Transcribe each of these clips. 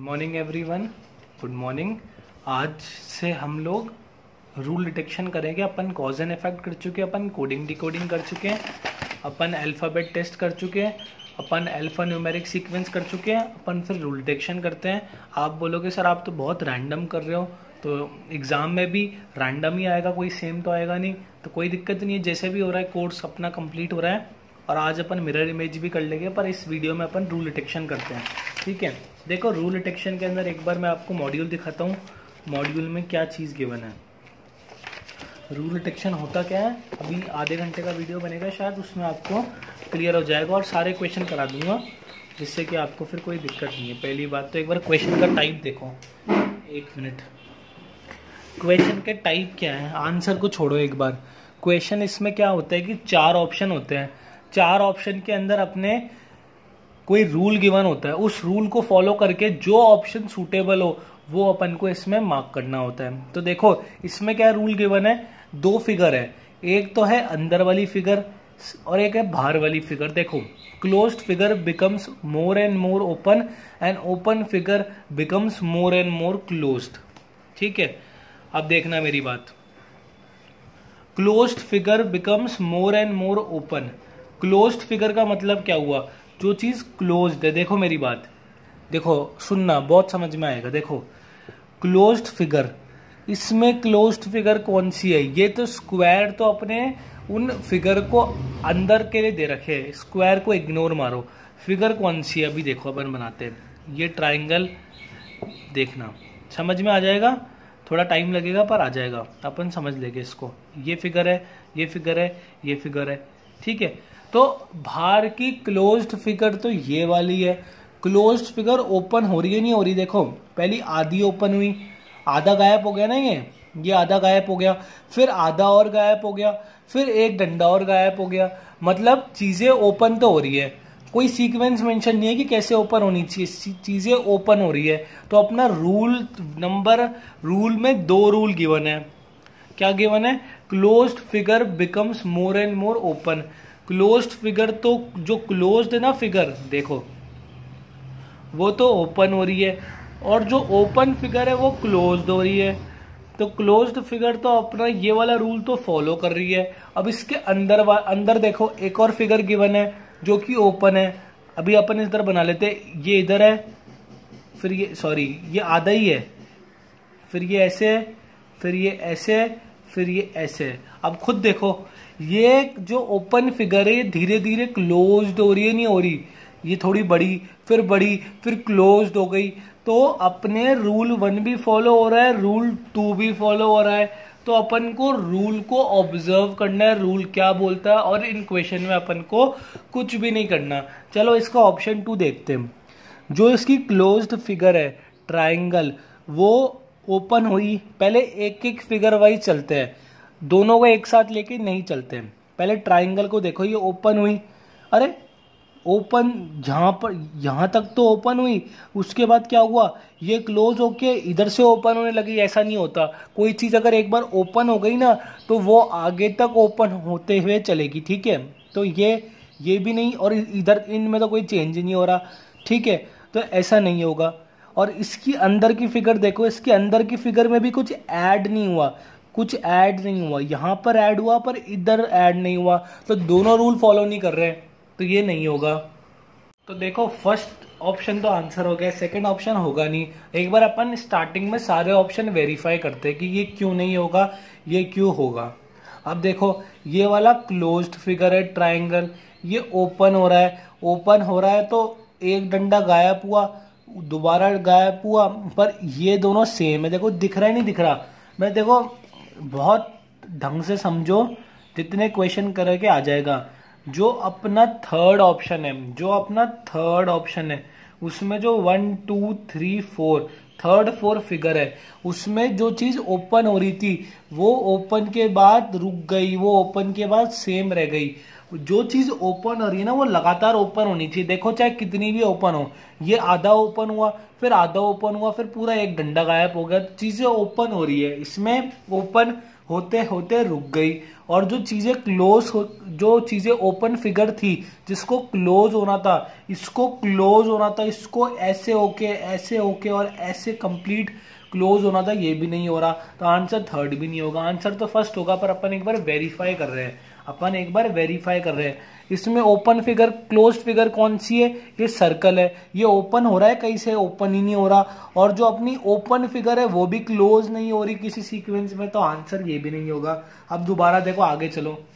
Morning everyone, good morning. आज से हम लोग रूल डिटेक्शन करेंगे। अपन कॉज एंड इफेक्ट कर चुके हैं, अपन कोडिंग डिकोडिंग कर चुके हैं, अपन अल्फ़ाबेट टेस्ट कर चुके हैं, अपन अल्फ़ा न्यूमेरिक सीक्वेंस कर चुके हैं, अपन फिर रूल डिटेक्शन करते हैं। आप बोलोगे सर आप तो बहुत रैंडम कर रहे हो, तो एग्ज़ाम में भी रैंडम ही आएगा, कोई सेम तो आएगा नहीं। तो कोई दिक्कत नहीं है, जैसे भी हो रहा है कोर्स अपना कंप्लीट हो रहा है। और आज अपन मिरर इमेज भी कर लेंगे, पर इस वीडियो में अपन रूल डिटेक्शन करते हैं। ठीक है, देखो रूल डिटेक्शन के अंदर एक बार मैं आपको मॉड्यूल दिखाता हूँ, मॉड्यूल में क्या चीज़ गिवन है। रूल डिटेक्शन होता क्या है, अभी आधे घंटे का वीडियो बनेगा शायद, उसमें आपको क्लियर हो जाएगा और सारे क्वेश्चन करा दूंगा, जिससे कि आपको फिर कोई दिक्कत नहीं है। पहली बात तो एक बार क्वेश्चन का टाइप देखो, एक मिनट। क्वेश्चन के टाइप क्या है, आंसर को छोड़ो एक बार। क्वेश्चन इसमें क्या होता है कि 4 ऑप्शन होते हैं, 4 ऑप्शन के अंदर अपने कोई रूल गिवन होता है, उस रूल को फॉलो करके जो ऑप्शन सूटेबल हो वो अपन को इसमें मार्क करना होता है। तो देखो इसमें क्या रूल गिवन है, 2 फिगर है, एक तो है अंदर वाली फिगर और एक है बाहर वाली फिगर। देखो closed figure becomes more and more open and open figure becomes more and more closed. ठीक है, अब देखना मेरी बात। Closed figure becomes more and more open. Closed figure का मतलब क्या हुआ, जो चीज क्लोज्ड है। देखो मेरी बात, देखो सुनना, बहुत समझ में आएगा। देखो क्लोज्ड फिगर, इसमें क्लोज्ड फिगर कौन सी है, ये तो स्क्वायर तो अपने उन फिगर को अंदर के लिए दे रखे हैं, स्क्वायर को इग्नोर मारो। फिगर कौन सी है, अभी देखो अपन बनाते हैं ये ट्राइंगल, देखना समझ में आ जाएगा, थोड़ा टाइम लगेगा पर आ जाएगा, अपन समझ लेंगे इसको। ये फिगर है, ये फिगर है, ये फिगर है। ठीक है, तो बाहर की क्लोज्ड फिगर तो ये वाली है। क्लोज्ड फिगर ओपन हो रही है, नहीं हो रही। देखो पहली आधी ओपन हुई, आधा गायब हो गया ना, ये आधा गायब हो गया, फिर आधा और गायब हो गया, फिर एक डंडा और गायब हो गया। मतलब चीजें ओपन तो हो रही है, कोई सीक्वेंस मेंशन नहीं है कि कैसे ओपन होनी चाहिए, चीजें ओपन हो रही है। तो अपना रूल नंबर, रूल में 2 रूल गिवन है। क्या गिवन है, closed figure becomes more and more open. Closed figure तो जो क्लोज्ड है ना फिगर, देखो वो तो ओपन हो रही है, और जो ओपन फिगर है वो क्लोज्ड हो रही है। तो क्लोज्ड फिगर तो अपना ये वाला रूल तो फॉलो कर रही है। अब इसके अंदर देखो एक और फिगर गिवन है जो कि ओपन है। अभी अपन इधर बना लेते, ये इधर है, फिर ये सॉरी ये आधा ही है, फिर ये ऐसे है, फिर ये ऐसे है, फिर ये ऐसे है। अब खुद देखो ये जो ओपन फिगर है ये धीरे धीरे क्लोज्ड हो रही है, नहीं हो रही, ये थोड़ी बड़ी फिर क्लोज्ड हो गई। तो अपने रूल 1 भी फॉलो हो रहा है, रूल 2 भी फॉलो हो रहा है। तो अपन को रूल को ऑब्जर्व करना है, रूल क्या बोलता है, और इन क्वेश्चन में अपन को कुछ भी नहीं करना। चलो इसका ऑप्शन 2 देखते हैं। जो इसकी क्लोज्ड फिगर है ट्राइंगल, वो ओपन हुई। पहले एक एक फिगर वाइज चलते हैं, दोनों को एक साथ लेके नहीं चलते हैं। पहले ट्राइंगल को देखो, ये ओपन हुई, अरे ओपन यहां तक तो ओपन हुई, उसके बाद क्या हुआ, ये क्लोज होके इधर से ओपन होने लगी। ऐसा नहीं होता, कोई चीज अगर एक बार ओपन हो गई ना तो वो आगे तक ओपन होते हुए चलेगी। ठीक है, तो ये भी नहीं, और इधर इनमें तो कोई चेंज ही नहीं हो रहा। ठीक है, तो ऐसा नहीं होगा। और इसकी अंदर की फिगर देखो, इसके अंदर की फिगर में भी कुछ ऐड नहीं हुआ, कुछ ऐड नहीं हुआ, यहां पर ऐड हुआ पर इधर ऐड नहीं हुआ। तो दोनों रूल फॉलो नहीं कर रहे, तो ये नहीं होगा। तो देखो फर्स्ट ऑप्शन तो आंसर हो गया, सेकंड ऑप्शन होगा नहीं। एक बार अपन स्टार्टिंग में सारे ऑप्शन वेरीफाई करते हैं कि ये क्यों नहीं होगा, ये क्यों होगा। अब देखो ये वाला क्लोज्ड फिगर है ट्राइंगल, ये ओपन हो रहा है, ओपन हो रहा है तो एक डंडा गायब हुआ, दोबारा गायब हुआ, पर ये दोनों सेम है। देखो दिख रहा है, नहीं दिख रहा, मैं देखो बहुत ढंग से समझो, जितने क्वेश्चन करके आ जाएगा। जो अपना थर्ड ऑप्शन है, जो अपना थर्ड ऑप्शन है, उसमें जो 1 2 3 4 थर्ड 4 फिगर है, उसमें जो चीज ओपन हो रही थी वो ओपन के बाद रुक गई, वो ओपन के बाद सेम रह गई। जो चीज ओपन हो रही है ना वो लगातार ओपन होनी चाहिए। देखो चाहे कितनी भी ओपन हो, ये आधा ओपन हुआ, फिर आधा ओपन हुआ, फिर पूरा एक डंडा गायब हो गया, चीजें ओपन हो रही है। इसमें ओपन होते होते रुक गई, और जो चीजें जो चीजें ओपन फिगर थी जिसको क्लोज होना था, इसको क्लोज होना था, इसको ऐसे होके और ऐसे कंप्लीट क्लोज होना था, ये भी नहीं हो रहा, तो आंसर थर्ड भी नहीं होगा। आंसर तो फर्स्ट होगा, पर अपन एक बार वेरीफाई कर रहे हैं, इसमें ओपन फिगर क्लोज फिगर कौन सी है, ये सर्कल है, ये ओपन हो रहा है, कहीं से ओपन ही नहीं हो रहा, और जो अपनी ओपन फिगर है वो भी क्लोज नहीं हो रही किसी सीक्वेंस में, तो आंसर ये भी नहीं होगा। अब दोबारा देखो, आगे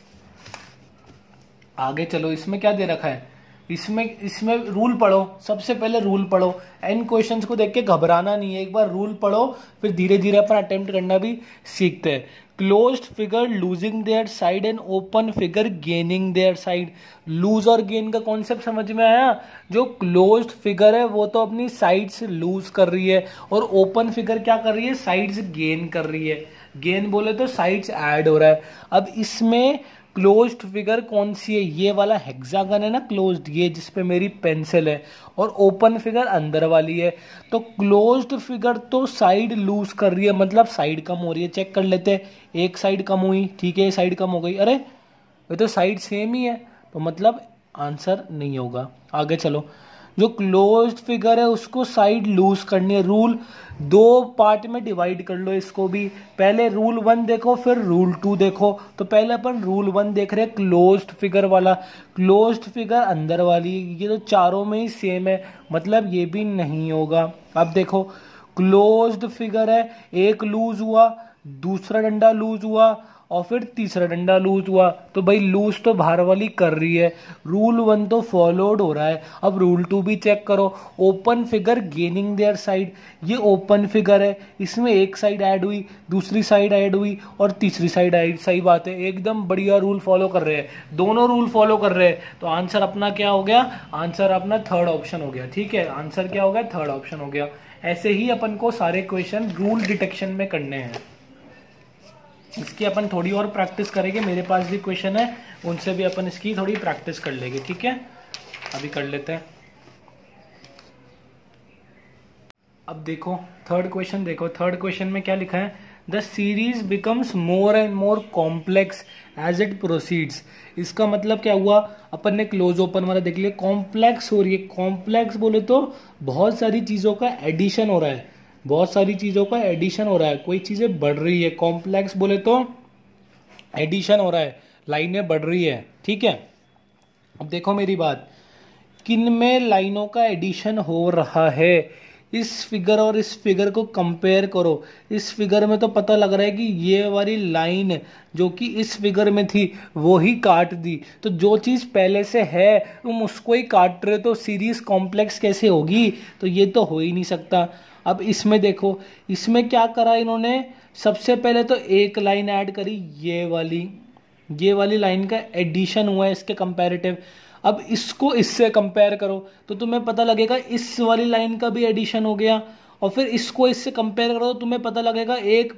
चलो, इसमें क्या दे रखा है, इसमें रूल पढ़ो, सबसे पहले रूल पढ़ो, इन क्वेश्चंस को देख के घबराना नहीं है, एक बार रूल पढ़ो, फिर धीरे धीरे अपन अटेम्प्ट करना भी सीखते हैं। Closed figure losing their side and open figure gaining their side. Lose और गेन का कॉन्सेप्ट समझ में आया? जो क्लोज्ड फिगर है वो तो अपनी साइड्स लूज कर रही है, और ओपन फिगर क्या कर रही है, साइड्स गेन कर रही है। गेन बोले तो साइड्स ऐड हो रहा है। अब इसमें क्लोज्ड फिगर कौन सी है, ये वाला हेक्सागन है ना क्लोज्ड, ये जिसपे मेरी पेंसिल है, और ओपन फिगर अंदर वाली है। तो क्लोज्ड फिगर तो साइड लूज कर रही है, मतलब साइड कम हो रही है। चेक कर लेते हैं, एक साइड कम हुई, ठीक है, साइड कम हो गई, अरे ये तो साइड सेम ही है, तो मतलब आंसर नहीं होगा। आगे चलो, जो क्लोज्ड फिगर है उसको साइड लूज करनी है। रूल दो पार्ट में डिवाइड कर लो इसको भी, पहले रूल 1 देखो फिर रूल 2 देखो। तो पहले अपन रूल 1 देख रहे हैं, क्लोज्ड फिगर वाला, क्लोज्ड फिगर अंदर वाली, ये तो चारों में ही सेम है, मतलब ये भी नहीं होगा। अब देखो, क्लोज्ड फिगर है, एक लूज हुआ, दूसरा डंडा लूज हुआ, और फिर तीसरा डंडा लूज हुआ, तो भाई लूज तो बाहर वाली कर रही है, रूल 1 तो फॉलोड हो रहा है। अब रूल 2 भी चेक करो, open figure gaining their side, ये ओपन फिगर है, इसमें एक साइड ऐड हुई, दूसरी साइड ऐड हुई, और तीसरी साइड ऐड, सही बात है, एकदम बढ़िया रूल फॉलो कर रहे हैं, दोनों रूल फॉलो कर रहे हैं, तो आंसर अपना क्या हो गया, आंसर अपना थर्ड ऑप्शन हो गया। ठीक है, आंसर क्या हो गया, थर्ड ऑप्शन हो गया। ऐसे ही अपन को सारे क्वेश्चन रूल डिटेक्शन में करने हैं। इसकी अपन थोड़ी और प्रैक्टिस करेंगे, मेरे पास भी क्वेश्चन है, उनसे भी अपन इसकी थोड़ी प्रैक्टिस कर लेंगे। ठीक है, अभी कर लेते हैं। अब देखो थर्ड क्वेश्चन, देखो थर्ड क्वेश्चन में क्या लिखा है, the series becomes more and more complex as it proceeds. इसका मतलब क्या हुआ, अपन ने क्लोज ओपन वाला देख लिया, कॉम्प्लेक्स हो रही है। कॉम्प्लेक्स बोले तो बहुत सारी चीजों का एडिशन हो रहा है, बहुत सारी चीजों का एडिशन हो रहा है, कोई चीजें बढ़ रही है। कॉम्प्लेक्स बोले तो एडिशन हो रहा है, लाइनें बढ़ रही है। ठीक है, अब देखो मेरी बात, किन में लाइनों का एडिशन हो रहा है, इस फिगर और इस फिगर को कंपेयर करो। इस फिगर में तो पता लग रहा है कि ये वाली लाइन जो कि इस फिगर में थी वो ही काट दी, तो जो चीज़ पहले से है तुम उसको ही काट रहे, तो सीरीज कॉम्प्लेक्स कैसे होगी, तो ये तो हो ही नहीं सकता। अब इसमें देखो, इसमें क्या करा इन्होंने, सबसे पहले तो एक लाइन ऐड करी, ये वाली लाइन का एडिशन हुआ है इसके कंपैरेटिव। अब इसको इससे कंपेयर करो तो तुम्हें पता लगेगा इस वाली लाइन का भी एडिशन हो गया, और फिर इसको इससे कंपेयर करो तो तुम्हें पता लगेगा एक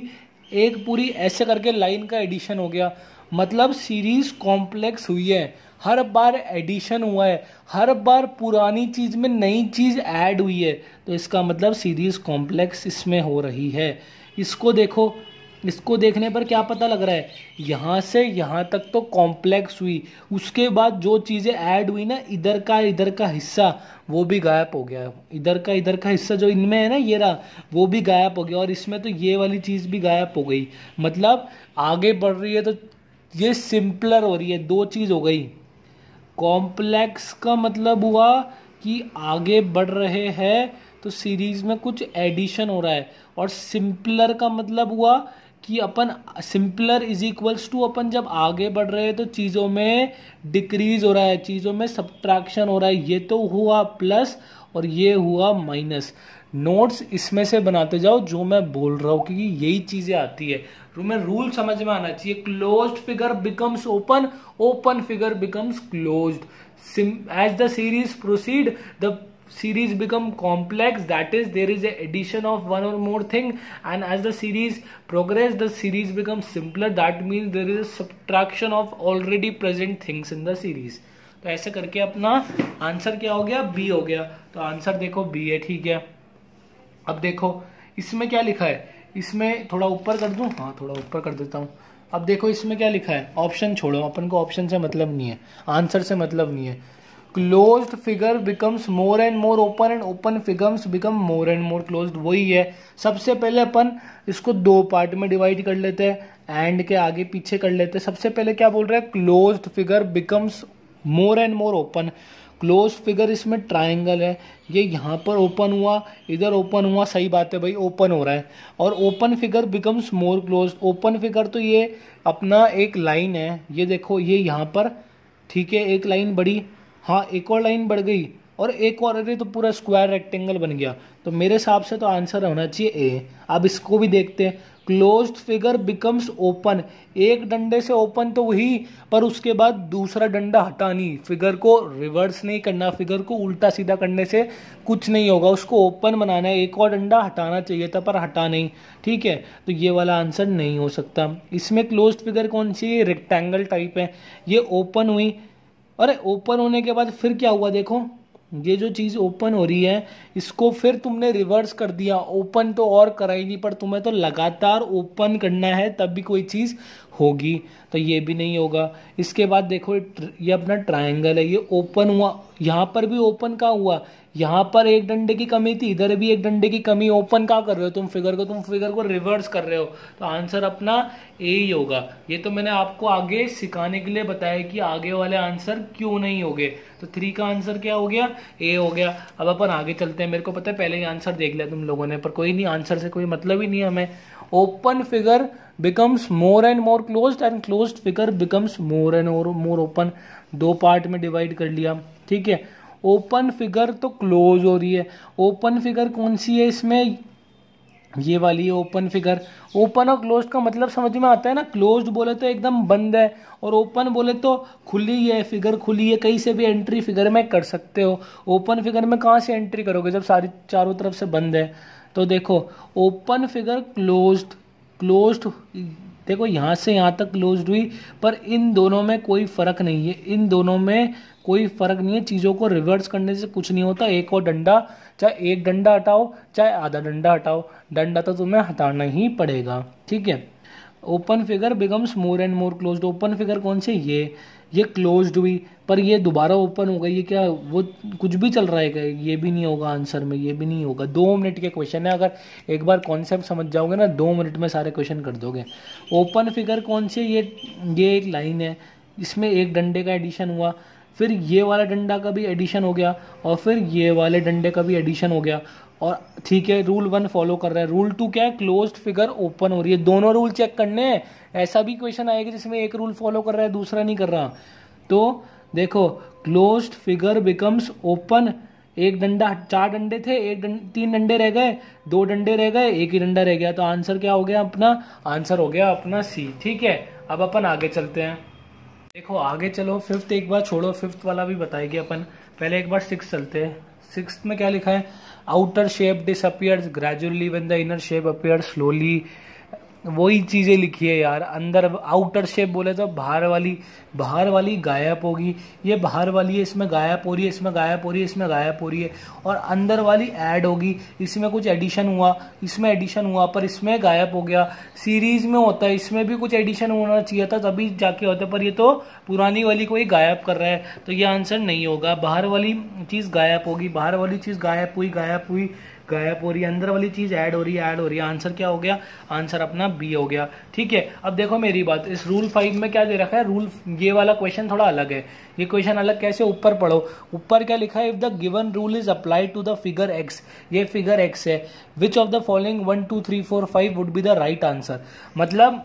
पूरी ऐसे करके लाइन का एडिशन हो गया। मतलब सीरीज कॉम्प्लेक्स हुई है, हर बार एडिशन हुआ है, हर बार पुरानी चीज में नई चीज ऐड हुई है, तो इसका मतलब सीरीज कॉम्प्लेक्स इसमें हो रही है। इसको देखो, इसको देखने पर क्या पता लग रहा है, यहाँ से यहाँ तक तो कॉम्प्लेक्स हुई, उसके बाद जो चीज़ें ऐड हुई ना, इधर का हिस्सा वो भी गायब हो गया, इधर का हिस्सा जो इनमें है ना ये रहा, वो भी गायब हो गया, और इसमें तो ये वाली चीज़ भी गायब हो गई। मतलब आगे बढ़ रही है तो ये सिंपलर हो रही है, दो चीज़ हो गई। कॉम्प्लेक्स का मतलब हुआ कि आगे बढ़ रहे हैं तो सीरीज में कुछ एडिशन हो रहा है, और सिंपलर का मतलब हुआ कि अपन सिंपलर इज इक्वल्स टू अपन जब आगे बढ़ रहे हैं तो चीज़ों में डिक्रीज हो रहा है, चीज़ों में सब्ट्रैक्शन हो रहा है। ये तो हुआ प्लस और ये हुआ माइनस। नोट्स इसमें से बनाते जाओ जो मैं बोल रहा हूँ, क्योंकि यही चीज़ें आती है, तुम्हें रूल समझ में आना चाहिए। Closed figure becomes open, open figure becomes closed. As the series proceed the series become complex, that is there is a addition of one or more thing, and as the series progress the series becomes simpler, that means there is a subtraction of already present things in the series। तो ऐसे करके अपना answer क्या हो गया, B हो गया। तो आंसर देखो बी है, ठीक है। अब देखो इसमें क्या लिखा है, इसमें थोड़ा ऊपर कर दूं, हाँ थोड़ा ऊपर कर देता हूँ। अब देखो इसमें क्या लिखा है, ऑप्शन छोड़ो, अपन को ऑप्शन से मतलब नहीं है, आंसर से मतलब नहीं है। Closed figure becomes more and more open and open figures become more and more closed, वही है। सबसे पहले अपन इसको दो पार्ट में डिवाइड कर लेते हैं, एंड के आगे पीछे कर लेते हैं। सबसे पहले क्या बोल रहा है, closed figure becomes more and more open. Close figure इसमें ट्राइंगल है, ये यहाँ पर ओपन हुआ, इधर ओपन हुआ, सही बात है भाई, ओपन हो रहा है। और open figure becomes more close, open figure तो ये अपना एक लाइन है, ये देखो ये यहाँ पर, ठीक है, एक लाइन बढ़ी, हाँ एक और लाइन बढ़ गई, और एक और, अरे तो पूरा स्क्वायर रेक्टेंगल बन गया। तो मेरे हिसाब से तो आंसर होना चाहिए ए। अब इसको भी देखते हैं, क्लोज्ड फिगर बिकम्स ओपन, एक डंडे से ओपन तो वही, पर उसके बाद दूसरा डंडा हटानी, फिगर को रिवर्स नहीं करना, फिगर को उल्टा सीधा करने से कुछ नहीं होगा, उसको ओपन बनाना है, एक और डंडा हटाना चाहिए था पर हटा नहीं, ठीक है। तो ये वाला आंसर नहीं हो सकता। इसमें क्लोज्ड फिगर कौन सी, रेक्टेंगल टाइप है, ये ओपन हुई, अरे ओपन होने के बाद फिर क्या हुआ, देखो ये जो चीज ओपन हो रही है इसको फिर तुमने रिवर्स कर दिया, ओपन तो और करा ही नहीं, पर तुम्हें तो लगातार ओपन करना है तब भी कोई चीज होगी, तो ये भी नहीं होगा। इसके बाद देखो ये अपना ट्रायंगल है, ये ओपन हुआ, यहाँ पर भी ओपन का हुआ, यहाँ पर एक डंडे की कमी थी, इधर भी एक डंडे की कमी, ओपन का कर रहे हो तुम फिगर को रिवर्स कर रहे हो, तो आंसर अपना ए ही होगा। ये तो मैंने आपको आगे सिखाने के लिए बताया कि आगे वाले आंसर क्यों नहीं होंगे। तो 3 का आंसर क्या हो गया, ए हो गया। अब अपन आगे चलते हैं, मेरे को पता है पहले ही आंसर देख लिया तुम लोगों ने, पर कोई नहीं, आंसर से कोई मतलब ही नहीं है हमें। Open figure becomes more and more closed and closed figure becomes more and more open, 2 part में डिवाइड कर लिया, ठीक है। ओपन फिगर तो क्लोज हो रही है, ओपन फिगर कौन सी है इसमें, ये वाली है ओपन फिगर। ओपन और क्लोज्ड का मतलब समझ में आता है ना, क्लोज्ड बोले तो एकदम बंद है, और ओपन बोले तो खुली है, फिगर खुली है, कहीं से भी एंट्री फिगर में कर सकते हो। ओपन फिगर में कहाँ से एंट्री करोगे जब सारी चारों तरफ से बंद है। तो देखो ओपन फिगर क्लोज्ड देखो यहाँ से यहाँ तक क्लोज्ड हुई, पर इन दोनों में कोई फर्क नहीं है, इन दोनों में कोई फर्क नहीं है, चीज़ों को रिवर्स करने से कुछ नहीं होता। एक और डंडा, चाहे एक डंडा हटाओ चाहे आधा डंडा हटाओ, डंडा तो तुम्हें हटाना ही पड़ेगा, ठीक है। Open figure becomes more and more closed, open figure कौन से, ये क्लोज्ड हुई, पर ये दोबारा ओपन हो गई, ये क्या वो कुछ भी चल रहा है क्या, ये भी नहीं होगा आंसर में, ये भी नहीं होगा। 2 मिनट के क्वेश्चन है, अगर एक बार कॉन्सेप्ट समझ जाओगे ना 2 मिनट में सारे क्वेश्चन कर दोगे। ओपन फिगर कौन सी, ये एक लाइन है, इसमें एक डंडे का एडिशन हुआ, फिर ये वाला डंडा का भी एडिशन हो गया, और फिर ये वाले डंडे का भी एडिशन हो गया, और ठीक है रूल 1 फॉलो कर रहा है। रूल 2 क्या है, क्लोज्ड फिगर ओपन हो रही है, दोनों रूल चेक करने हैं। ऐसा भी क्वेश्चन आएगा जिसमें एक रूल फॉलो कर रहा है दूसरा नहीं कर रहा। तो देखो क्लोज्ड फिगर बिकम्स ओपन, एक डंडा, 4 डंडे थे, 3 डंडे रह गए, 2 डंडे रह गए, एक ही डंडा रह गया, तो आंसर क्या हो गया अपना, आंसर हो गया अपना सी, ठीक है। अब अपन आगे चलते हैं, देखो आगे चलो, 5th एक बार छोड़ो, 5th वाला भी बताएंगे अपन, पहले एक बार 6th चलते हैं। 6th में क्या लिखा है, outer shape disappears gradually when the inner shape appears slowly, वही चीजें लिखी है यार। अंदर आउटर शेप बोले तो बाहर वाली गायब होगी, ये बाहर वाली है, इसमें गायब हो रही है, इसमें गायब हो रही है, इसमें गायब हो रही है, और अंदर वाली ऐड होगी, इसमें कुछ एडिशन हुआ, इसमें एडिशन हुआ, पर इसमें गायब हो गया। सीरीज में होता है, इसमें भी कुछ एडिशन होना चाहिए था तभी जाके होता है, पर ये तो पुरानी वाली को ही गायब कर रहा है, तो ये आंसर नहीं होगा। बाहर वाली चीज गायब होगी, बाहर वाली चीज गायब हुई, गायब हो रही है, अंदर वाली चीज ऐड हो रही है, आंसर क्या हो गया, आंसर अपना बी हो गया, ठीक है। अब देखो मेरी बात, इस रूल 5 में क्या दे रखा है, रूल, ये वाला क्वेश्चन थोड़ा अलग है, ये क्वेश्चन अलग कैसे, ऊपर पढ़ो, ऊपर क्या लिखा है, if the given rule is applied to the figure X, ये फिगर एक्स है, which of the following 1 2 3 4 5 would be the right answer. मतलब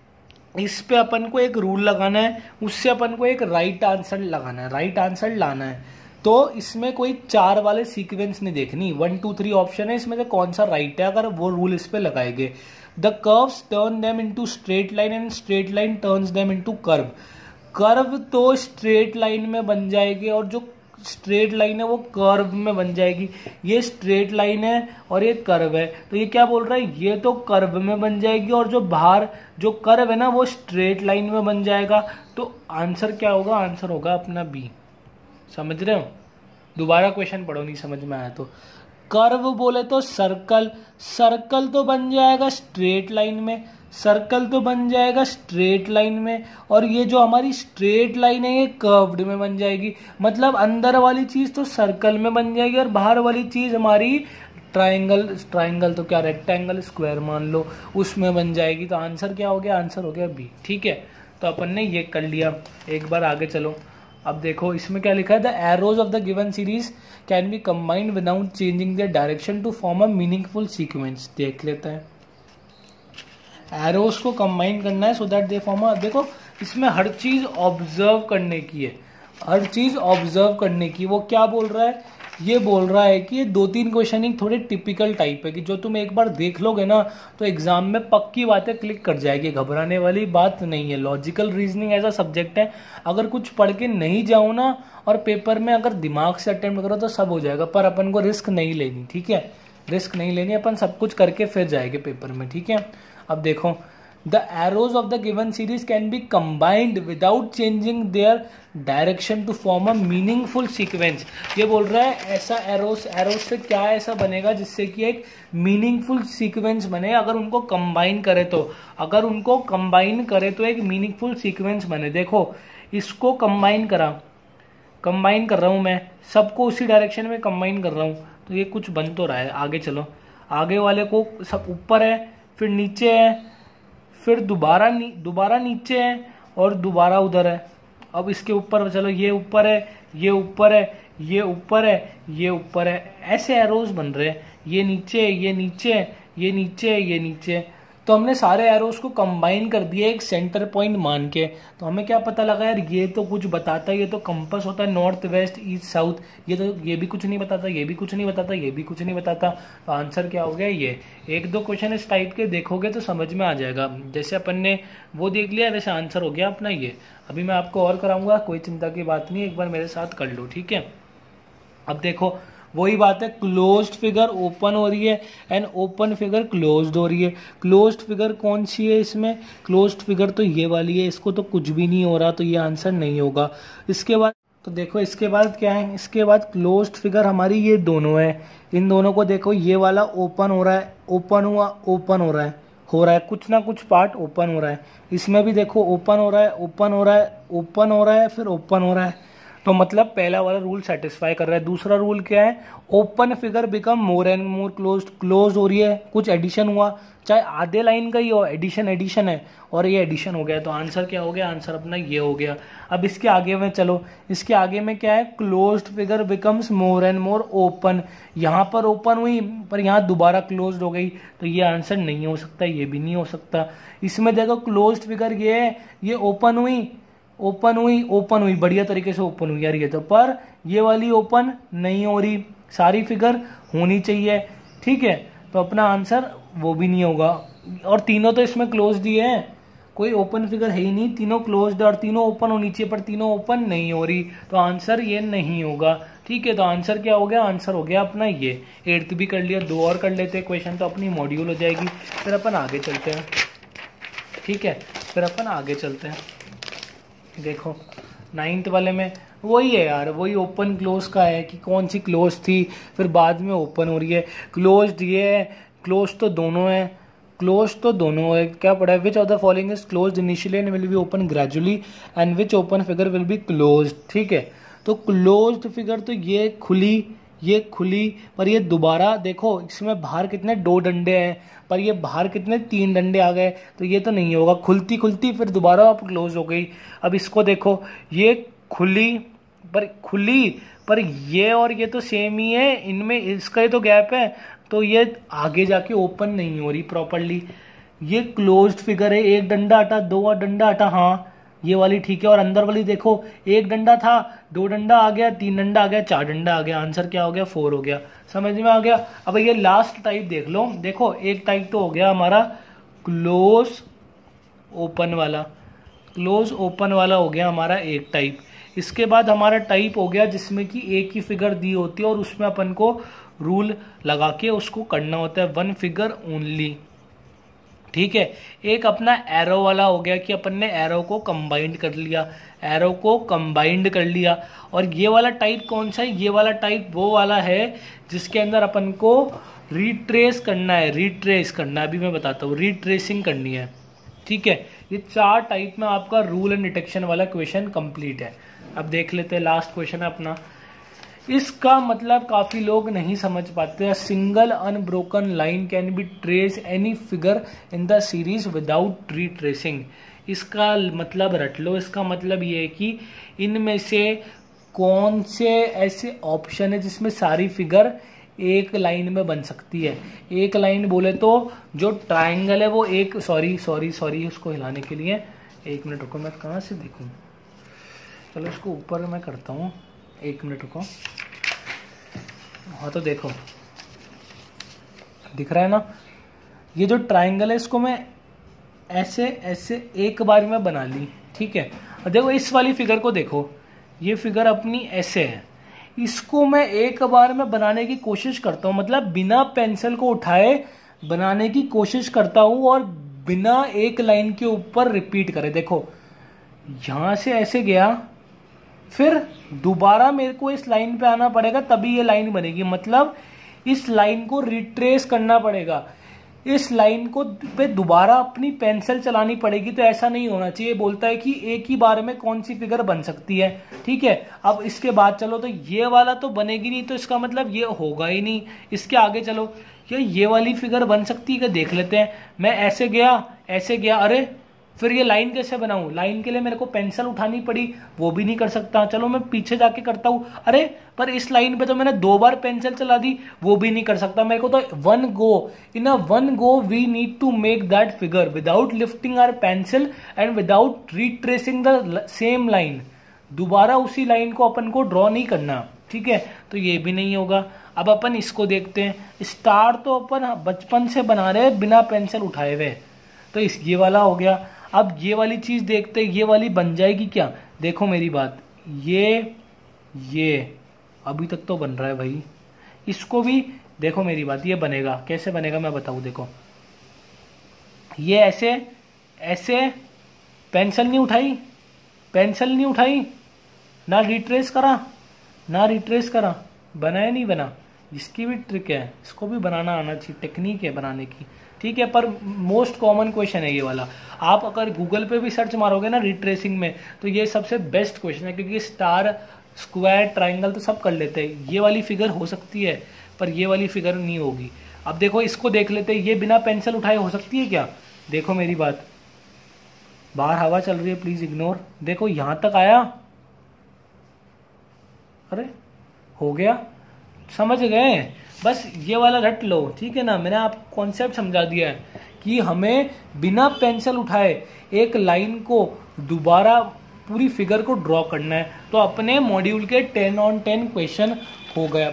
इस पे अपन को एक रूल लगाना है, उससे अपन को एक राइट आंसर लगाना है, राइट आंसर लाना है। तो इसमें कोई 4 वाले सीक्वेंस नहीं देखनी, 1 2 3 ऑप्शन है, इसमें से कौन सा राइट है, अगर वो रूल इस पे लगाएंगे। The curves turn them into straight line and straight line turns them into curve, curve तो स्ट्रेट लाइन में बन जाएगी, और जो स्ट्रेट लाइन है वो कर्व में बन जाएगी। ये स्ट्रेट लाइन है और ये कर्व है, तो ये क्या बोल रहा है, ये तो कर्व में बन जाएगी, और जो बाहर जो कर्व है ना वो स्ट्रेट लाइन में बन जाएगा। तो आंसर क्या होगा, आंसर होगा अपना बी। समझ रहे हो, दोबारा क्वेश्चन पढ़ो नहीं समझ में आया तो। कर्व बोले तो सर्कल, सर्कल तो बन जाएगा स्ट्रेट लाइन में, सर्कल तो बन जाएगा स्ट्रेट लाइन में, और ये जो हमारी स्ट्रेट लाइन है ये कर्व्ड में बन जाएगी। मतलब अंदर वाली चीज तो सर्कल में बन जाएगी और बाहर वाली चीज हमारी ट्राइंगल, ट्राइंगल तो क्या रेक्टेंगल, स्क्वायर मान लो, उसमें बन जाएगी। तो आंसर क्या हो गया? आंसर हो गया बी। ठीक है, तो अपन ने ये कर लिया। एक बार आगे चलो, अब देखो इसमें क्या लिखा है, the arrows of the given series can be combined without changing their direction to form a meaningful sequence. देख लेते हैं, एरोज को कंबाइन करना है so that they form a, देखो इसमें हर चीज ऑब्जर्व करने की है, हर चीज ऑब्जर्व करने की। वो क्या बोल रहा है? ये बोल रहा है कि ये 2-3 क्वेश्चन ही थोड़े टिपिकल टाइप है कि जो तुम एक बार देख लोगे ना तो एग्जाम में पक्की बातें क्लिक कर जाएगी, घबराने वाली बात नहीं है। लॉजिकल रीजनिंग ऐसा सब्जेक्ट है, अगर कुछ पढ़ के नहीं जाओ ना और पेपर में अगर दिमाग से अटेम्प्ट करो तो सब हो जाएगा, पर अपन को रिस्क नहीं लेनी। ठीक है, रिस्क नहीं लेनी, अपन सब कुछ करके फिर जाएंगे पेपर में। ठीक है, अब देखो, the arrows of the given series can be combined without changing their direction to form a meaningful sequence. ये बोल रहा है ऐसा एरोज, एरोज से क्या ऐसा बनेगा जिससे कि एक मीनिंगफुल सीक्वेंस बने अगर उनको कंबाइन करे तो, अगर उनको कंबाइन करे तो एक मीनिंगफुल सीक्वेंस बने। देखो इसको कंबाइन करा, कंबाइन कर रहा हूं मैं, सबको उसी डायरेक्शन में कंबाइन कर रहा हूं, तो ये कुछ बन तो रहा है। आगे चलो, आगे वाले को सब ऊपर है, फिर नीचे है, फिर दोबारा नीचे है और दोबारा उधर है। अब इसके ऊपर चलो, ये ऊपर है, ये ऊपर है, ये ऊपर है, ये ऊपर है, ऐसे एरोज बन रहे हैं। ये नीचे, ये नीचे, ये नीचे, ये नीचे। तो हमने सारे एरोज को कंबाइन कर दिया एक सेंटर पॉइंट मान के। तो हमें क्या पता लगा यार, ये तो कुछ बताता है, ये तो कंपास होता है, नॉर्थ वेस्ट ईस्ट साउथ, ये तो ये भी कुछ नहीं बताता, ये भी कुछ नहीं बताता, ये भी कुछ नहीं बताता। तो आंसर क्या हो गया? ये। 1-2 क्वेश्चन इस टाइप के देखोगे तो समझ में आ जाएगा। जैसे अपन ने वो देख लिया वैसे आंसर हो गया अपना ये। अभी मैं आपको और कराऊंगा, कोई चिंता की बात नहीं, एक बार मेरे साथ कर लो। ठीक है, अब देखो वही बात है, क्लोज्ड फिगर ओपन हो रही है एंड ओपन फिगर क्लोज्ड हो रही है। क्लोज्ड फिगर कौन सी है इसमें? क्लोज्ड फिगर तो ये वाली है, इसको तो कुछ भी नहीं हो रहा, तो ये आंसर नहीं होगा। इसके बाद तो देखो, इसके बाद क्या है, इसके बाद क्लोज्ड फिगर हमारी ये दोनों है। इन दोनों को देखो, ये वाला ओपन हो रहा है, ओपन हुआ, ओपन हो रहा है, कुछ ना कुछ पार्ट ओपन हो रहा है। इसमें भी देखो ओपन हो रहा है, ओपन हो रहा है, ओपन हो रहा है, फिर ओपन हो रहा है। तो मतलब पहला वाला रूल सेटिस्फाई कर रहा है। दूसरा रूल क्या है? Open figure become more and more closed, close हो रही है, कुछ एडिशन हुआ, चाहे आधे लाइन का ही हो, एडिशन एडिशन है और ये एडिशन हो गया। तो आंसर क्या हो गया? आंसर अपना ये हो गया। अब इसके आगे में चलो, इसके आगे में क्या है? Closed figure becomes more and more open. यहाँ पर ओपन हुई पर यहाँ दोबारा क्लोज्ड हो गई, तो ये आंसर नहीं हो सकता, ये भी नहीं हो सकता। इसमें देखो क्लोज्ड फिगर ये है, ये ओपन हुई, ओपन हुई, ओपन हुई, बढ़िया तरीके से ओपन हुई यार ये तो, पर ये वाली ओपन नहीं हो रही। सारी फिगर होनी चाहिए। ठीक है, तो अपना आंसर वो भी नहीं होगा। और तीनों तो इसमें क्लोज दिए हैं, कोई ओपन फिगर है ही नहीं, तीनों क्लोज्ड और तीनों ओपन होनी चाहिए, पर तीनों ओपन नहीं हो रही, तो आंसर ये नहीं होगा। ठीक है, तो आंसर क्या हो गया? आंसर हो गया अपना ये। 8th भी कर लिया, 2 और कर लेते हैं क्वेश्चन, तो अपनी मॉड्यूल हो जाएगी। फिर अपन आगे चलते हैं। ठीक है, फिर अपन आगे चलते हैं। देखो 9th वाले में वही है यार, वही ओपन क्लोज का है कि कौन सी क्लोज थी, फिर बाद में ओपन हो रही है। क्लोज्ड ये है, क्लोज तो दोनों है, क्लोज तो दोनों है। क्या पढ़ा है? Which of the following is closed initially and will be open gradually and which open figure will be closed. ठीक है, तो क्लोज्ड फिगर तो ये खुली, ये खुली, पर ये दोबारा देखो, इसमें बाहर कितने 2 डंडे हैं, पर ये बाहर कितने 3 डंडे आ गए, तो ये तो नहीं होगा। खुलती खुलती फिर दोबारा आप क्लोज हो गई। अब इसको देखो, ये खुली पर ये और ये तो सेम ही है, इनमें इसका ही तो गैप है, तो ये आगे जाके ओपन नहीं हो रही प्रॉपरली। ये क्लोज्ड फिगर है, 1 डंडा हटा, 2 डंडा हटा, हाँ ये वाली ठीक है। और अंदर वाली देखो, 1 डंडा था, 2 डंडा आ गया, 3 डंडा आ गया, 4 डंडा आ गया। आंसर क्या हो गया? 4 हो गया। समझ में आ गया? अब ये लास्ट टाइप देख लो। देखो एक टाइप तो हो गया हमारा क्लोज ओपन वाला, क्लोज ओपन वाला हो गया हमारा एक टाइप। इसके बाद हमारा टाइप हो गया जिसमें कि एक ही फिगर दी होती है और उसमें अपन को रूल लगा के उसको करना होता है, 1 फिगर ओनली। ठीक है। एक अपना एरो वाला हो गया कि अपन ने एरो को कंबाइंड कर लिया, एरो को कंबाइंड कर लिया। और ये वाला टाइप कौन सा है? ये वाला टाइप वो वाला है जिसके अंदर अपन को रिट्रेस करना है, रिट्रेस करना है। अभी मैं बताता हूँ, रिट्रेसिंग करनी है, ठीक है। ये 4 टाइप में आपका रूल एंड डिटेक्शन वाला क्वेश्चन कंप्लीट है। अब देख लेते हैं, लास्ट क्वेश्चन है अपना। इसका मतलब काफी लोग नहीं समझ पाते। Single unbroken line can be trace any figure in the series without retracing. इसका मतलब रट लो, इसका मतलब ये है कि इनमें से कौन से ऐसे ऑप्शन है जिसमें सारी फिगर एक लाइन में बन सकती है। एक लाइन बोले तो जो ट्राइंगल है वो एक, सॉरी उसको हिलाने के लिए 1 मिनट रुको, मैं कहाँ से देखूं, चलो इसको ऊपर मैं करता हूँ, 1 मिनट रुको। हाँ तो देखो दिख रहा है ना, ये जो ट्राइंगल है इसको मैं ऐसे ऐसे एक बार में बना ली, ठीक है। और देखो इस वाली फिगर को देखो, ये फिगर अपनी ऐसे है, इसको मैं एक बार में बनाने की कोशिश करता हूँ, मतलब बिना पेंसिल को उठाए बनाने की कोशिश करता हूँ और बिना एक लाइन के ऊपर रिपीट करे। देखो यहां से ऐसे गया, फिर दोबारा मेरे को इस लाइन पे आना पड़ेगा तभी ये लाइन बनेगी, मतलब इस लाइन को रिट्रेस करना पड़ेगा, इस लाइन को पे दोबारा अपनी पेंसिल चलानी पड़ेगी। तो ऐसा नहीं होना चाहिए। बोलता है कि एक ही बार में कौन सी फिगर बन सकती है, ठीक है। अब इसके बाद चलो, तो ये वाला तो बनेगी नहीं, तो इसका मतलब ये होगा ही नहीं। इसके आगे चलो, ये वाली फिगर बन सकती है क्या, देख लेते हैं। मैं ऐसे गया, अरे फिर ये लाइन कैसे बनाऊं? लाइन के लिए मेरे को पेंसिल उठानी पड़ी, वो भी नहीं कर सकता। चलो मैं पीछे जाके करता हूं, अरे पर इस लाइन पे तो मैंने 2 बार पेंसिल चला दी, वो भी नहीं कर सकता। मेरे को तो in one go we need to make that figure without lifting our pencil and without retracing the same line. दोबारा उसी लाइन को अपन को ड्रॉ नहीं करना, ठीक है। तो ये भी नहीं होगा। अब अपन इसको देखते हैं। स्टार तो अपन बचपन से बना रहे हैं बिना पेंसिल उठाए हुए, तो ये वाला हो गया। अब ये वाली चीज देखते हैं, ये वाली बन जाएगी क्या? देखो मेरी बात, ये अभी तक तो बन रहा है भाई, इसको भी देखो मेरी बात, ये बनेगा। कैसे बनेगा मैं बताऊं, देखो ये ऐसे पेंसिल नहीं उठाई, ना रिट्रेस करा, बना या नहीं बना। इसकी भी ट्रिक है, इसको भी बनाना आना चाहिए, टेक्निक है बनाने की, ठीक है। पर मोस्ट कॉमन क्वेश्चन है ये वाला। आप अगर गूगल पे भी सर्च मारोगे ना रिट्रेसिंग में, तो ये सबसे बेस्ट क्वेश्चन है, क्योंकि स्टार, स्क्वायर, ट्राइंगल तो सब कर लेते हैं। ये वाली फिगर हो सकती है, पर ये वाली फिगर नहीं होगी। अब देखो इसको देख लेते हैं, ये बिना पेंसिल उठाए हो सकती है क्या? देखो मेरी बात, बाहर हवा चल रही है, प्लीज इग्नोर। देखो यहां तक आया, अरे हो गया, समझ गए। बस ये वाला रट लो, ठीक है ना। मैंने आपको कॉन्सेप्ट समझा दिया है कि हमें बिना पेंसिल उठाए एक लाइन को दोबारा पूरी फिगर को ड्रॉ करना है। तो अपने मॉड्यूल के 10 on 10 क्वेश्चन हो गए,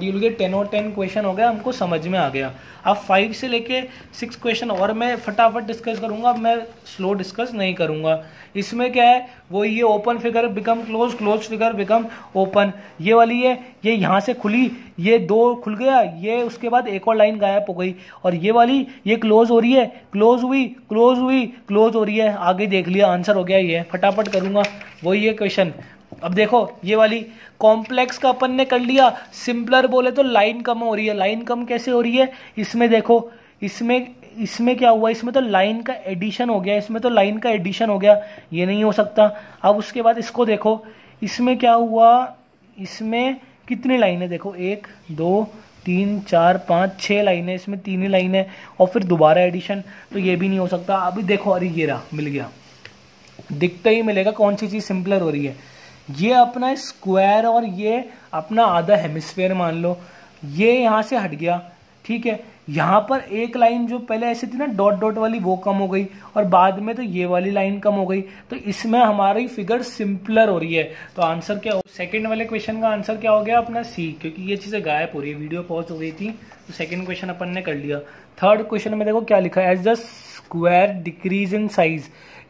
हमको समझ में आ गया। अब 5 से लेके 6 क्वेश्चन और मैं फटाफट डिस्कस करूंगा, अब मैं स्लो डिस्कस नहीं करूंगा। इसमें क्या है, वो ये open figure become close, close figure become open, ये वाली है, ये यहां से खुली, ये 2 खुल गया, ये उसके बाद एक और लाइन गायब हो गई। और ये वाली, ये क्लोज हो रही है, क्लोज हुई, क्लोज हो रही है, आगे देख लिया, आंसर हो गया। ये फटाफट करूंगा, वही है क्वेश्चन। अब देखो ये वाली कॉम्प्लेक्स का अपन ने कर लिया, सिंपलर बोले तो लाइन कम हो रही है। लाइन कम कैसे हो रही है? इसमें देखो, इसमें क्या हुआ, इसमें तो लाइन का एडिशन हो गया, ये नहीं हो सकता। अब उसके बाद इसको देखो, इसमें क्या हुआ, इसमें कितनी लाइनें देखो, 1 2 3 4 5 6 लाइनें, इसमें 3 ही लाइन है, और फिर दोबारा एडिशन, तो ये भी नहीं हो सकता। अभी देखो, अरे ये रहा, मिल गया, दिखता ही मिलेगा कौन सी चीज सिंपलर हो रही है। ये अपना स्क्वायर और ये अपना आधा हेमिस्फेयर मान लो, ये यहां से हट गया, ठीक है। यहां पर एक लाइन जो पहले ऐसी थी ना डॉट डॉट वाली, वो कम हो गई, और बाद में तो ये वाली लाइन कम हो गई। तो इसमें हमारी फिगर सिंपलर हो रही है। तो आंसर क्या हो, सेकंड वाले क्वेश्चन का आंसर क्या हो गया अपना सी, क्योंकि ये चीजें गायब हो रही है, वीडियो पॉज हो गई थी, तो सेकंड क्वेश्चन अपन ने कर लिया। थर्ड क्वेश्चन में देखो क्या लिखा है, as the square decrease in size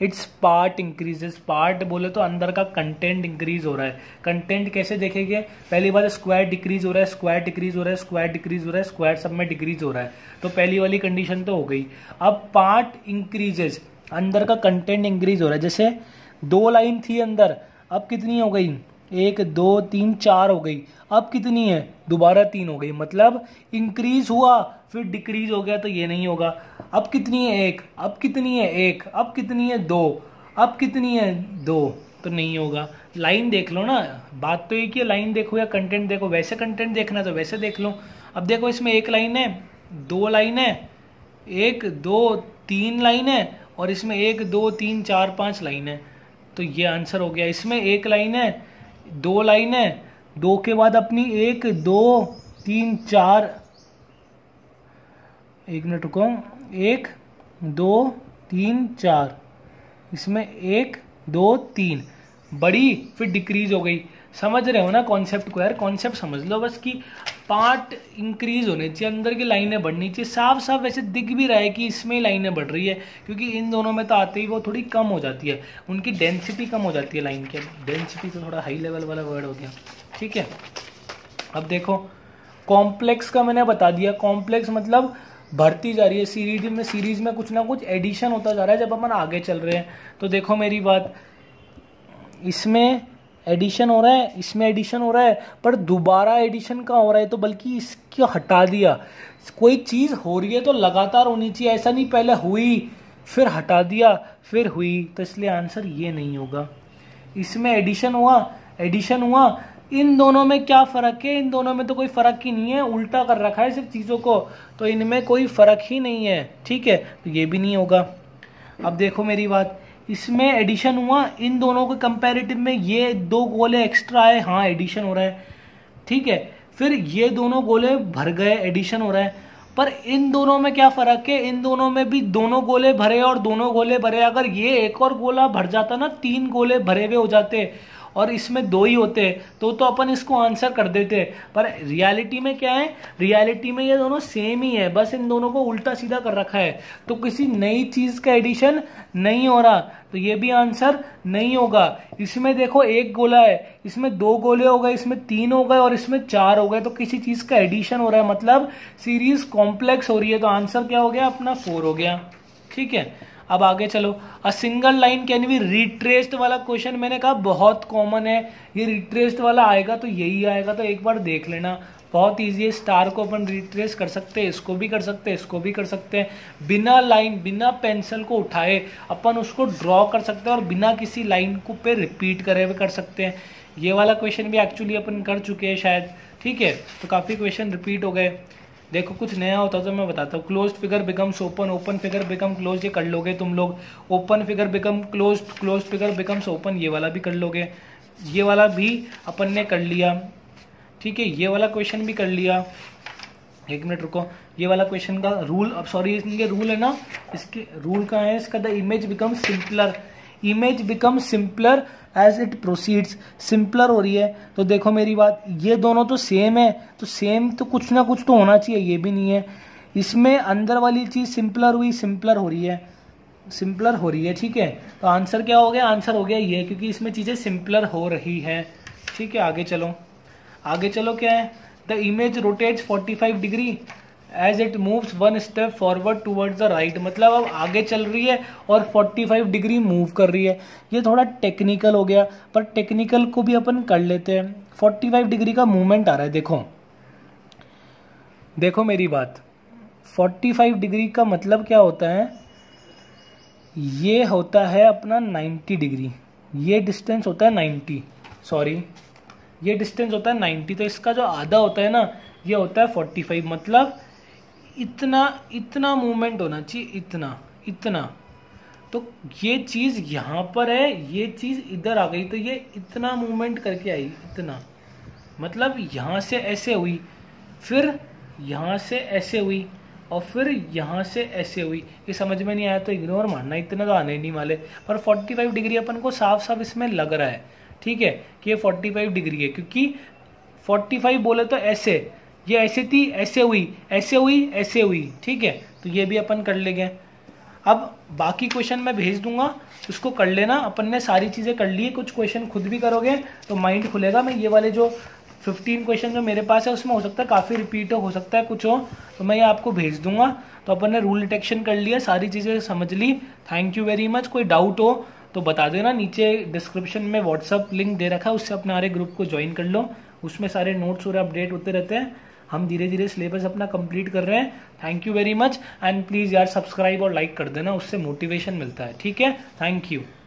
its part increases. Part बोले तो अंदर का कंटेंट इंक्रीज हो रहा है। कंटेंट कैसे देखेंगे? पहली बात स्क्वायर डिक्रीज हो रहा है, स्क्वायर डिक्रीज हो रहा है, स्क्वायर डिक्रीज हो रहा है, स्क्वायर सब में डिक्रीज हो रहा है। तो पहली वाली कंडीशन तो हो गई। अब पार्ट इंक्रीजेस, अंदर का कंटेंट इंक्रीज हो रहा है। जैसे 2 लाइन थी अंदर, अब कितनी हो गई? 1 2 3 4 हो गई। अब कितनी है? दोबारा 3 हो गई। मतलब इंक्रीज हुआ फिर डिक्रीज हो गया, तो ये नहीं होगा। अब कितनी है? 1। अब कितनी है? 1। अब कितनी है? 2। अब कितनी है? 2। तो नहीं होगा। लाइन देख लो ना, बात तो एक ही है, लाइन देखो या कंटेंट देखो। वैसे कंटेंट देखना तो वैसे देख लो। अब देखो इसमें 1 लाइन है, 2 लाइन है, 1 2 3 लाइन है, और इसमें 1 2 3 4 5 लाइन है। तो ये आंसर हो गया। इसमें 1 लाइन है, 2 लाइन है, 2 के बाद अपनी 1 2 3 4, 1 मिनट रुको, 1 2 3 4, इसमें 1 2 3 बड़ी, फिर डिक्रीज हो गई। समझ रहे हो ना कॉन्सेप्ट को यार? कॉन्सेप्ट समझ लो बस कि पार्ट इंक्रीज होने चाहिए, अंदर की लाइनें बढ़नी चाहिए। साफ साफ वैसे दिख भी रहा है कि इसमें लाइनें बढ़ रही है, क्योंकि इन दोनों में तो आते ही वो थोड़ी कम हो जाती है, उनकी डेंसिटी कम हो जाती है लाइन की। डेंसिटी तो थोड़ा हाई लेवल वाला वर्ड हो गया, ठीक है। अब देखो कॉम्प्लेक्स का मैंने बता दिया। कॉम्प्लेक्स मतलब बढ़ती जा रही है सीरीज में कुछ ना कुछ एडिशन होता जा रहा है जब अपन आगे चल रहे हैं। तो देखो मेरी बात, इसमें एडिशन हो रहा है, इसमें एडिशन हो रहा है, पर दोबारा एडिशन का हो रहा है, तो बल्कि इसको हटा दिया। कोई चीज हो रही है तो लगातार होनी चाहिए, ऐसा नहीं पहले हुई फिर हटा दिया फिर हुई। तो इसलिए आंसर ये नहीं होगा। इसमें एडिशन हुआ, इन दोनों में क्या फर्क है? इन दोनों में तो कोई फर्क ही नहीं है, उल्टा कर रखा है सिर्फ चीजों को, तो इनमें कोई फर्क ही नहीं है, ठीक है। तो ये भी नहीं होगा। अब देखो मेरी बात, इसमें एडिशन हुआ, इन दोनों के कंपैरेटिव में ये 2 गोले एक्स्ट्रा है, हाँ एडिशन हो रहा है, ठीक है। फिर ये दोनों गोले भर गए, एडिशन हो रहा है। पर इन दोनों में क्या फर्क है? इन दोनों में भी दोनों गोले भरे और दोनों गोले भरे। अगर ये एक और गोला भर जाता ना, 3 गोले भरे हुए हो जाते और इसमें 2 ही होते तो अपन इसको आंसर कर देते। पर रियलिटी में क्या है? रियलिटी में ये दोनों सेम ही है, बस इन दोनों को उल्टा सीधा कर रखा है। तो किसी नई चीज का एडिशन नहीं हो रहा, तो ये भी आंसर नहीं होगा। इसमें देखो 1 गोला है, इसमें 2 गोले हो गए, इसमें 3 हो गए और इसमें 4 हो गए, तो किसी चीज का एडिशन हो रहा है, मतलब सीरीज कॉम्प्लेक्स हो रही है। तो आंसर क्या हो गया अपना? 4 हो गया, ठीक है। अब आगे चलो। A single line can be retraced वाला क्वेश्चन मैंने कहा बहुत कॉमन है, ये रिट्रेस्ड वाला आएगा तो यही आएगा, तो एक बार देख लेना, बहुत इजी है। स्टार को अपन रिट्रेस कर सकते हैं, इसको भी कर सकते हैं, इसको भी कर सकते हैं। बिना लाइन, बिना पेंसिल को उठाए अपन उसको ड्रॉ कर सकते हैं और बिना किसी लाइन को पे रिपीट करे हुए कर सकते हैं। ये वाला क्वेश्चन भी एक्चुअली अपन कर चुके हैं शायद, ठीक है। तो काफी क्वेश्चन रिपीट हो गए। देखो कुछ नया होता तो मैं बताता हूँ। Closed figure becomes open, open figure become close, ये कर लोगे तुम लोग। Open figure become closed, closed figure becomes open, ये वाला भी कर लोगे। ये वाला भी अपन ने कर लिया, ठीक है। ये वाला क्वेश्चन भी कर लिया। 1 मिनट रुको, ये वाला क्वेश्चन का रूल, अब सॉरी इनके रूल है ना, इसके रूल का है इसका, the image become simpler, image become simpler as it proceeds, simpler हो रही है। तो देखो मेरी बात, ये दोनों तो सेम है, तो सेम तो कुछ ना कुछ तो होना चाहिए, ये भी नहीं है। इसमें अंदर वाली चीज सिंपलर हुई, सिंपलर हो रही है, सिंपलर हो रही है, ठीक है। तो आंसर क्या हो गया? आंसर हो गया ये, क्योंकि इसमें चीजें सिंपलर हो रही है, ठीक है। आगे चलो, आगे चलो क्या है? The image rotates 45 degree as it moves 1 step forward towards the right, मतलब अब आगे चल रही है और 45 डिग्री मूव कर रही है। ये थोड़ा टेक्निकल हो गया, पर टेक्निकल को भी अपन कर लेते हैं। 45 डिग्री का मूवमेंट आ रहा है, देखो देखो मेरी बात, 45 डिग्री का मतलब क्या होता है? ये होता है अपना 90 डिग्री, ये डिस्टेंस होता है 90, सॉरी ये डिस्टेंस होता है 90, तो इसका जो आधा होता है ना, ये होता है 45, मतलब इतना इतना मूवमेंट होना चाहिए, इतना इतना। तो ये चीज यहां पर है, ये चीज इधर आ गई, तो ये इतना मूवमेंट करके आई, इतना, मतलब यहां से ऐसे हुई, फिर यहां से ऐसे हुई और फिर यहां से ऐसे हुई। ये समझ में नहीं आया तो इग्नोर मारना, इतना तो आने नहीं वाले। पर 45 डिग्री अपन को साफ साफ इसमें लग रहा है, ठीक है, कि ये 45 डिग्री है, क्योंकि 45 बोले तो ऐसे, ये ऐसे थी, ऐसे हुई, ऐसे हुई, ऐसे हुई, ठीक है। तो ये भी अपन कर लेंगे। अब बाकी क्वेश्चन मैं भेज दूंगा, उसको कर लेना। अपन ने सारी चीजें कर ली है, कुछ क्वेश्चन खुद भी करोगे तो माइंड खुलेगा। मैं ये वाले जो 15 क्वेश्चन जो मेरे पास है उसमें हो सकता है काफी रिपीट हो सकता है कुछ हो, तो मैं ये आपको भेज दूंगा। तो अपन ने रूल डिटेक्शन कर लिया, सारी चीजें समझ ली। Thank you very much. कोई डाउट हो तो बता देना, नीचे डिस्क्रिप्शन में व्हाट्सअप लिंक दे रखा है, उससे अपने हमारे ग्रुप को ज्वाइन कर लो। उसमें सारे नोट्स और अपडेट होते रहते हैं। हम धीरे धीरे सिलेबस अपना कंप्लीट कर रहे हैं। Thank you very much and please यार सब्सक्राइब और लाइक कर देना, उससे मोटिवेशन मिलता है। ठीक है, थैंक यू।